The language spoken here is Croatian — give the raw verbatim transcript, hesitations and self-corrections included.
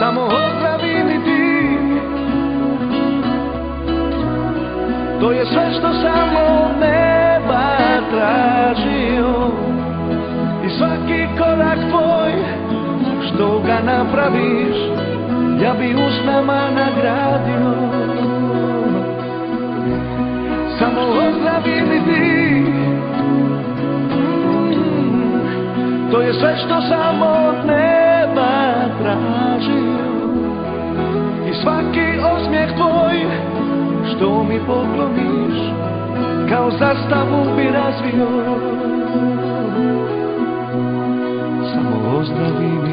samo ozdravi mi ti. To je sve što sam od neba tražio i svaki korak tvoj što ga napraviš ja bi usnama nagradio. Samo ozdravi mi ti. To je sve što sam od neba tražio i svaki osmijeh tvoj što mi pokloniš kao zastavu bi razvio. Samo ozdravi mi